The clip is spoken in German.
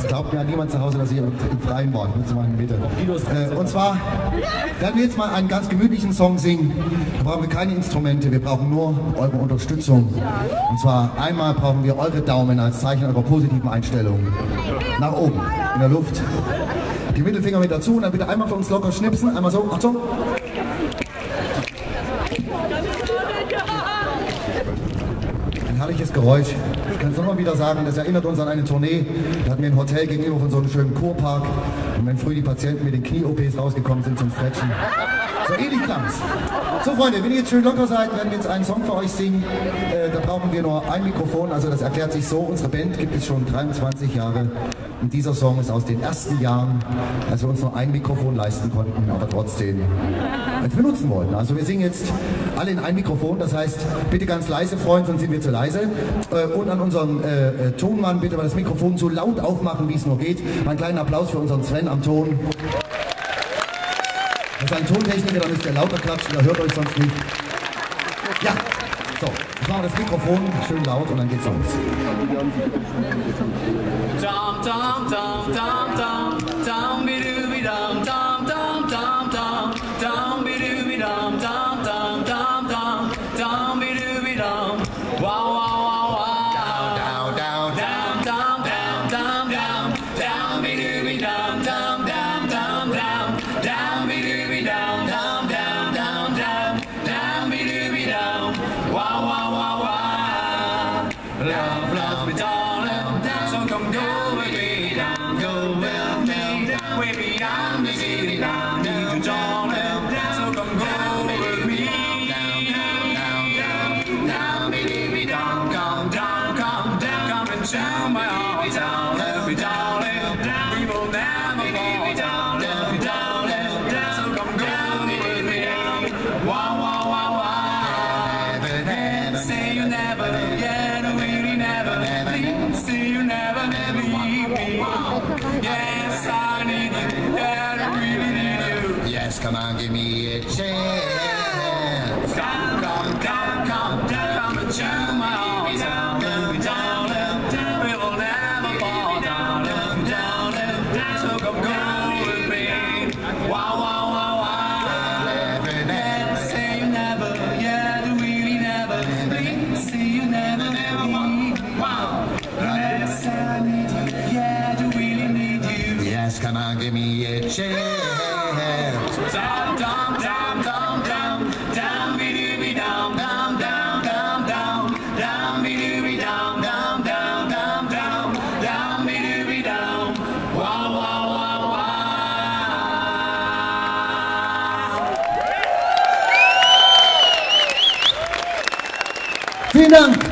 Das glaubt mir ja niemand zu Hause, dass ich im Freien war. Ich muss mal in die Mitte. Und zwar werden wir jetzt mal einen ganz gemütlichen Song singen. Da brauchen wir keine Instrumente, wir brauchen nur eure Unterstützung. Und zwar einmal brauchen wir eure Daumen als Zeichen eurer positiven Einstellung. Nach oben, in der Luft. Die Mittelfinger mit dazu und dann bitte einmal für uns locker schnipsen. Einmal so, Achtung. Ein herrliches Geräusch. Ich kann es nochmal wieder sagen, das erinnert uns an eine Tournee. Da hatten wir ein Hotel gegenüber von so einem schönen Kurpark. Und wenn früh die Patienten mit den Knie-OPs rausgekommen sind zum Stretchen. So ähnlich klang's. So Freunde, wenn ihr jetzt schön locker seid, werden wir jetzt einen Song für euch singen. Da brauchen wir nur ein Mikrofon, also das erklärt sich so. Unsere Band gibt es schon 23 Jahre. Und dieser Song ist aus den ersten Jahren, als wir uns nur ein Mikrofon leisten konnten, aber trotzdem benutzen wollten. Also wir singen jetzt alle in ein Mikrofon, das heißt, bitte ganz leise, Freunde, sonst sind wir zu leise. Und an unseren Tonmann bitte mal das Mikrofon so laut aufmachen, wie es nur geht. Mal einen kleinen Applaus für unseren Sven am Ton. Das ist ein Tontechniker, dann ist der lauter klatschen, der hört euch sonst nicht. Ja, so, jetzt machen wir das Mikrofon schön laut und dann geht's los. Dum dum dum dum dum dum be doo be dum dum dum dum dum dum be doo be dum dum dum dum dum dum be doo be dum wow wow wow wow down down down down down down down down be doo be dum dum dum dum down down be doo be dum dum down down down down be doo be dum wow wow wow wow love love me darling so come go with me down go with me way beyond the city down need you darling so come go with me down down down down baby down come down come down come and shout my heart down love me darling we will never fall down love me darling so come go with me wow wow wow wow say you never yeah no really never please say you never leave me yes I need you yeah I really need you Yes, come on, give me a chance. come come come come come and shout my heart down love me darling we will never fall down love me darling so come go with me wow wow wow wow say you never yeah you really never please say you never leave me wow yes I need you yeah you really need you Yes, come on, give me a chance. dum dum dum dum dum dum be doo be dum dum dum dum dum dum be doo be dum dum dum dum dum dum be doo be dum wow wow wow wow Vielen Dank.